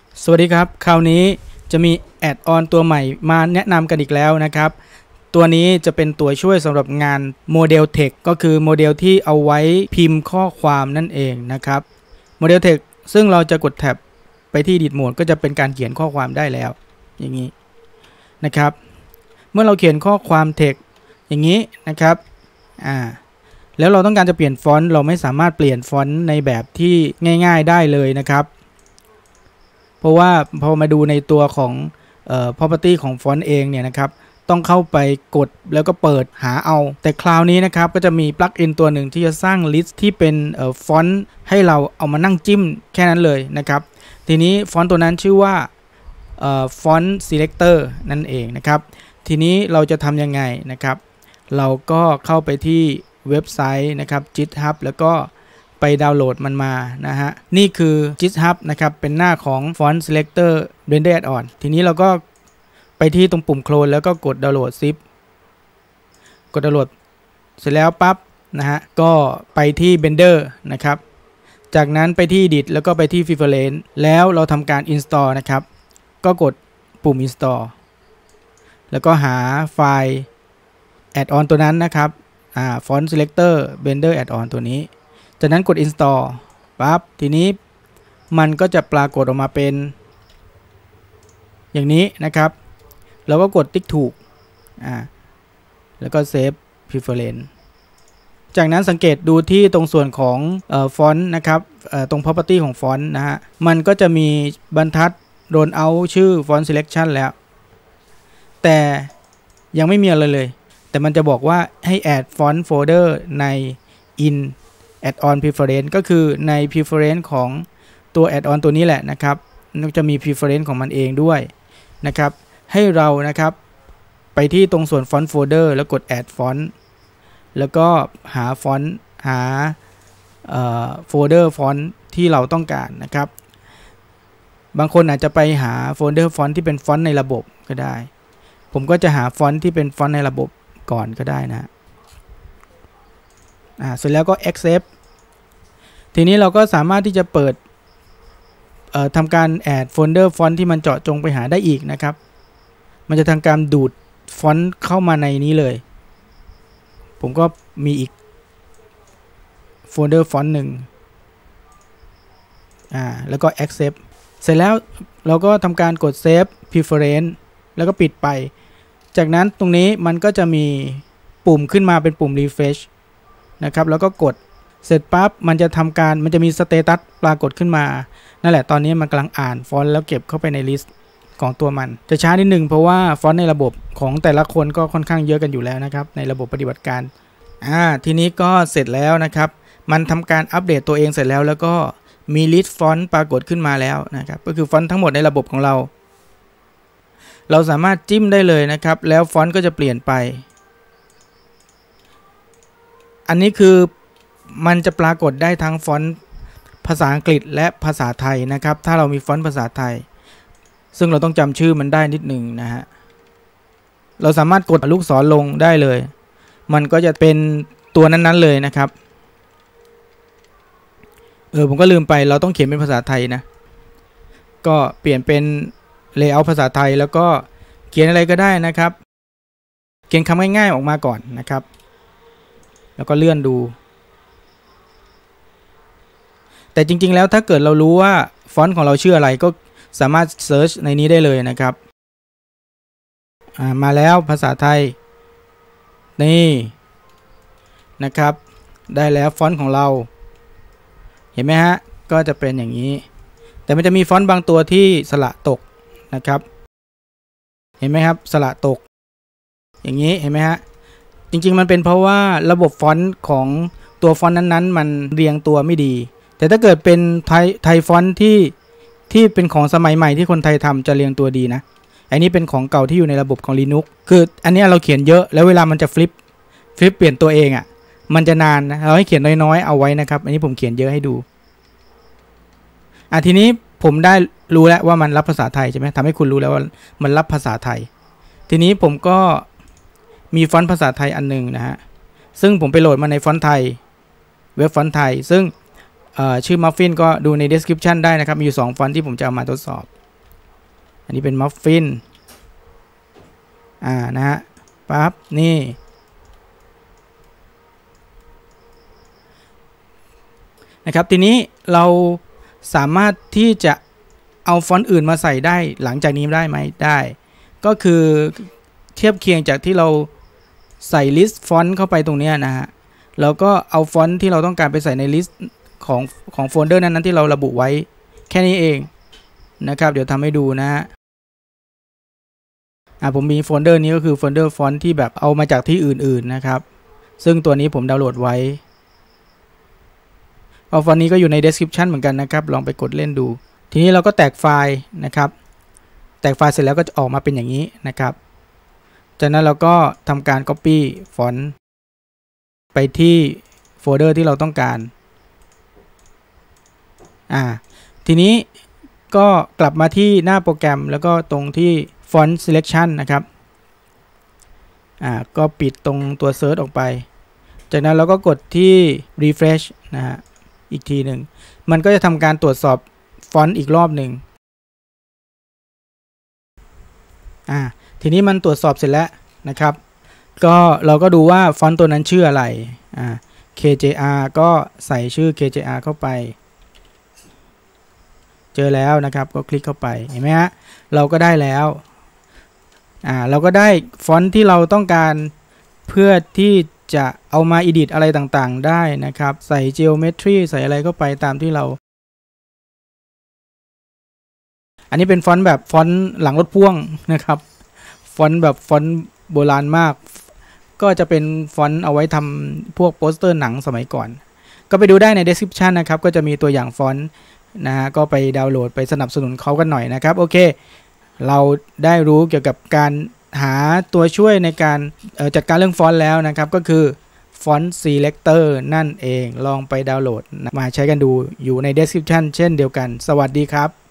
สวัสดีครับคราวนี้จะมีแอดออนตัวใหม่มาแนะนำกันอีกแล้วนะครับตัวนี้จะเป็นตัวช่วยสำหรับงานโมเดล Text ก็คือโมเดลที่เอาไว้พิมพ์ข้อความนั่นเองนะครับโมเดล Text ซึ่งเราจะกดแท็บไปที่ Edit Mode ก็จะเป็นการเขียนข้อความได้แล้วอย่างนี้นะครับเมื่อเราเขียนข้อความ Text อย่างนี้นะครับแล้วเราต้องการจะเปลี่ยนฟอนต์เราไม่สามารถเปลี่ยนฟอนต์ในแบบที่ง่ายๆได้เลยนะครับเพราะว่าพอมาดูในตัวของproperty ของฟอนต์เองเนี่ยนะครับต้องเข้าไปกดแล้วก็เปิดหาเอาแต่คราวนี้นะครับก็จะมีปลั๊กอินตัวหนึ่งที่จะสร้างลิสต์ที่เป็นฟอนต์ให้เราเอามานั่งจิ้มแค่นั้นเลยนะครับทีนี้ฟอนต์ตัวนั้นชื่อว่าฟอนต์ selector นั่นเองนะครับทีนี้เราจะทำยังไงนะครับเราก็เข้าไปที่เว็บไซต์นะครับ GitHub แล้วก็ไปดาวน์โหลดมันมานะฮะนี่คือ GitHub นะครับเป็นหน้าของ Font Selector Blender Add-on ทีนี้เราก็ไปที่ตรงปุ่มโคลนแล้วก็กดดาวน์โหลดซิปกดดาวน์โหลดเสร็จแล้วปั๊บนะฮะก็ไปที่ Blender นะครับจากนั้นไปที่ Edit แล้วก็ไปที่ Preference แล้วเราทำการ Install นะครับก็กดปุ่ม Install แล้วก็หาไฟล์ Add-on ตัวนั้นนะครับFont Selector Blender Add-on ตัวนี้จากนั้นกด install ปั๊บทีนี้มันก็จะปรากฏออกมาเป็นอย่างนี้นะครับเราก็กดติ๊กถูกแล้วก็ save preference จากนั้นสังเกตดูที่ตรงส่วนของฟอนต์นะครับตรง property ของฟอนต์นะฮะมันก็จะมีบรรทัด roll out ชื่อ font selection แล้วแต่ยังไม่มีอะไรเลยแต่มันจะบอกว่าให้ add font folder ใน in add-on preference ก็คือใน preference ของตัว add-on ตัวนี้แหละนะครับจะมี preference ของมันเองด้วยนะครับให้เรานะครับไปที่ตรงส่วน font folder แล้วกด add font แล้วก็หา font หาfolder font ที่เราต้องการนะครับบางคนอาจจะไปหา folder font ที่เป็นฟอนต์ในระบบก็ได้ผมก็จะหาฟอนต์ที่เป็นฟอนต์ในระบบก่อนก็ได้นะเสร็จแล้วก็ accept ทีนี้เราก็สามารถที่จะเปิดทำการ add folder font ที่มันเจาะจงไปหาได้อีกนะครับมันจะทำการดูดฟอนต์เข้ามาในนี้เลยผมก็มีอีกโฟลเดอร์ฟอนต์หนึ่งแล้วก็ accept เสร็จแล้วเราก็ทำการกด save preference แล้วก็ปิดไปจากนั้นตรงนี้มันก็จะมีปุ่มขึ้นมาเป็นปุ่ม refresh นะครับแล้วก็กดเสร็จปั๊บมันจะทำการมันจะมีสเตตัสปรากฏขึ้นมานั่นแหละตอนนี้มันกำลังอ่านฟอนต์แล้วเก็บเข้าไปในลิสต์ของตัวมันจะช้านิดนึงเพราะว่าฟอนต์ในระบบของแต่ละคนก็ค่อนข้างเยอะกันอยู่แล้วนะครับในระบบปฏิบัติการทีนี้ก็เสร็จแล้วนะครับมันทำการอัปเดตตัวเองเสร็จแล้วแล้วก็มีลิสต์ฟอนต์ปรากฏขึ้นมาแล้วนะครับก็คือฟอนต์ทั้งหมดในระบบของเราสามารถจิ้มได้เลยนะครับแล้วฟอนต์ก็จะเปลี่ยนไปอันนี้คือมันจะปรากฏได้ทั้งฟอนต์ภาษาอังกฤษและภาษาไทยนะครับถ้าเรามีฟอนต์ภาษาไทยซึ่งเราต้องจำชื่อมันได้นิดหนึ่งนะฮะเราสามารถกดลูกศรลงได้เลยมันก็จะเป็นตัวนั้นๆเลยนะครับผมก็ลืมไปเราต้องเขียนเป็นภาษาไทยนะก็เปลี่ยนเป็นlayout ภาษาไทยแล้วก็เขียนอะไรก็ได้นะครับเขียนคำง่ายๆออกมาก่อนนะครับแล้วก็เลื่อนดูแต่จริงๆแล้วถ้าเกิดเรารู้ว่าฟอนต์ของเราชื่ออะไรก็สามารถเซิร์ชในนี้ได้เลยนะครับมาแล้วภาษาไทยนี่นะครับได้แล้วฟอนต์ของเราเห็นไหมฮะก็จะเป็นอย่างนี้แต่มันจะมีฟอนต์บางตัวที่สระตกนะครับเห็นไหมครับสระตกอย่างนี้เห็นไหมฮะจริงๆมันเป็นเพราะว่าระบบฟอนต์ของตัวฟอนต์นั้นๆมันเรียงตัวไม่ดีแต่ถ้าเกิดเป็นไทยฟอนต์ที่เป็นของสมัยใหม่ที่คนไทยทำจะเรียงตัวดีนะอันนี้เป็นของเก่าที่อยู่ในระบบของ Linux คืออันนี้เราเขียนเยอะแล้วเวลามันจะฟลิปเปลี่ยนตัวเองมันจะนานนะเราให้เขียนน้อยๆเอาไว้นะครับอันนี้ผมเขียนเยอะให้ดูทีนี้ผมได้รู้แล้วว่ามันรับภาษาไทยใช่ไหมทำให้คุณรู้แล้วว่ามันรับภาษาไทยทีนี้ผมก็มีฟอนต์ภาษาไทยอันนึงนะฮะซึ่งผมไปโหลดมาในฟอนต์ไทยเว็บฟอนต์ไทยซึ่งชื่อ Muffin ก็ดูใน description ได้นะครับมีอยู่2ฟอนต์ที่ผมจะเอามาทดสอบอันนี้เป็นมัฟฟินนะฮะปั๊บนี่นะครับทีนี้เราสามารถที่จะเอาฟอนต์อื่นมาใส่ได้หลังจากนี้ได้ไหมได้ก็คือเทียบเคียงจากที่เราใส่ลิสต์ฟอนต์เข้าไปตรงนี้นะฮะแล้วก็เอาฟอนต์ที่เราต้องการไปใส่ในลิสต์ของโฟลเดอร์นั้นที่เราระบุไว้แค่นี้เองนะครับเดี๋ยวทำให้ดูนะฮะผมมีโฟลเดอร์นี้ก็คือโฟลเดอร์ฟอนต์ที่แบบเอามาจากที่อื่นๆนะครับซึ่งตัวนี้ผมดาวน์โหลดไว้ฟอนต์นี้ก็อยู่ใน description เหมือนกันนะครับลองไปกดเล่นดูทีนี้เราก็แตกไฟล์นะครับแตกไฟล์เสร็จแล้วก็จะออกมาเป็นอย่างนี้นะครับจากนั้นเราก็ทำการ copy ฟอนต์ไปที่โฟลเดอร์ที่เราต้องการทีนี้ก็กลับมาที่หน้าโปรแกรมแล้วก็ตรงที่ font selection นะครับก็ปิดตรงตัว search ออกไปจากนั้นเราก็กดที่ refresh นะฮะอีกทีหนึ่งมันก็จะทำการตรวจสอบฟอนต์อีกรอบหนึ่งทีนี้มันตรวจสอบเสร็จแล้วนะครับก็เราก็ดูว่าฟอนต์ตัวนั้นชื่ออะไรKJR ก็ใส่ชื่อ KJR เข้าไปเจอแล้วนะครับก็คลิกเข้าไปเห็นไหมฮะเราก็ได้แล้วเราก็ได้ฟอนต์ที่เราต้องการเพื่อที่จะเอามา edit อะไรต่างๆได้นะครับใส่ geometry ใส่อะไรเข้าไปตามที่เราอันนี้เป็นฟอนต์แบบฟอนต์หลังรถพ่วงนะครับฟอนต์แบบฟอนต์โบราณมากก็จะเป็นฟอนต์เอาไว้ทำพวกโปสเตอร์หนังสมัยก่อนก็ไปดูได้ใน description นะครับก็จะมีตัวอย่างฟอนต์นะฮะก็ไปดาวน์โหลดไปสนับสนุนเขากันหน่อยนะครับโอเคเราได้รู้เกี่ยวกับการหาตัวช่วยในการจัดการเรื่องฟอนต์แล้วนะครับก็คือฟอนต์ selector นั่นเองลองไปดาวน์โหลดมาใช้กันดูอยู่ใน description เช่นเดียวกันสวัสดีครับ